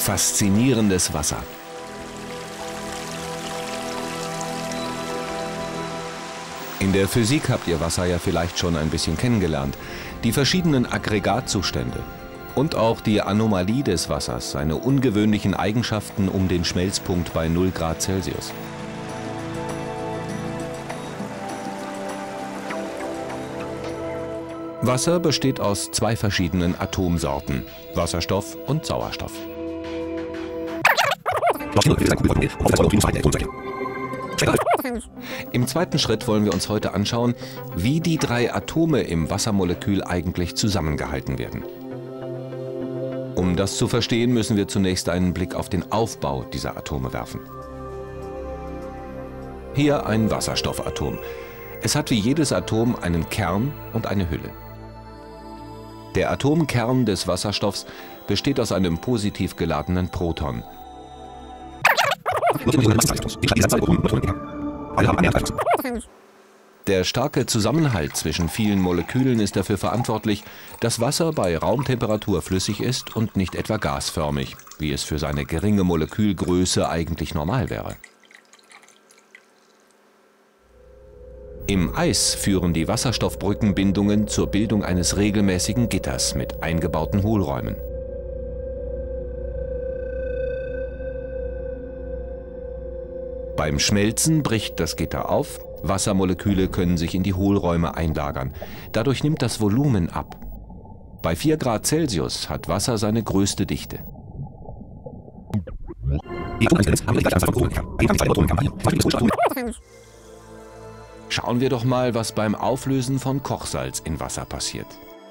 Faszinierendes Wasser. In der Physik habt ihr Wasser ja vielleicht schon ein bisschen kennengelernt. Die verschiedenen Aggregatzustände und auch die Anomalie des Wassers, seine ungewöhnlichen Eigenschaften um den Schmelzpunkt bei 0 Grad Celsius. Wasser besteht aus 2 verschiedenen Atomsorten, Wasserstoff und Sauerstoff. Im zweiten Schritt wollen wir uns heute anschauen, wie die 3 Atome im Wassermolekül eigentlich zusammengehalten werden. Um das zu verstehen, müssen wir zunächst einen Blick auf den Aufbau dieser Atome werfen. Hier ein Wasserstoffatom. Es hat wie jedes Atom einen Kern und eine Hülle. Der Atomkern des Wasserstoffs besteht aus einem positiv geladenen Proton. Der starke Zusammenhalt zwischen vielen Molekülen ist dafür verantwortlich, dass Wasser bei Raumtemperatur flüssig ist und nicht etwa gasförmig, wie es für seine geringe Molekülgröße eigentlich normal wäre. Im Eis führen die Wasserstoffbrückenbindungen zur Bildung eines regelmäßigen Gitters mit eingebauten Hohlräumen. Beim Schmelzen bricht das Gitter auf, Wassermoleküle können sich in die Hohlräume einlagern. Dadurch nimmt das Volumen ab. Bei 4 Grad Celsius hat Wasser seine größte Dichte. Schauen wir doch mal, was beim Auflösen von Kochsalz in Wasser passiert.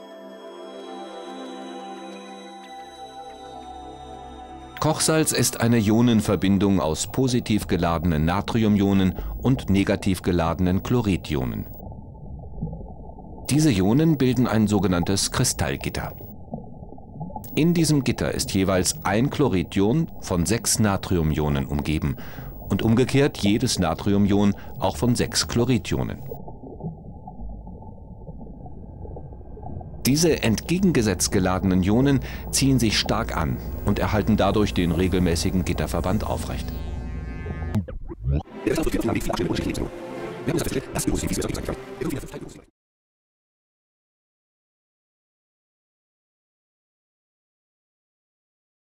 Kochsalz ist eine Ionenverbindung aus positiv geladenen Natriumionen und negativ geladenen Chloridionen. Diese Ionen bilden ein sogenanntes Kristallgitter. In diesem Gitter ist jeweils ein Chloridion von 6 Natriumionen umgeben und umgekehrt jedes Natriumion auch von 6 Chloridionen. Diese entgegengesetzt geladenen Ionen ziehen sich stark an und erhalten dadurch den regelmäßigen Gitterverband aufrecht.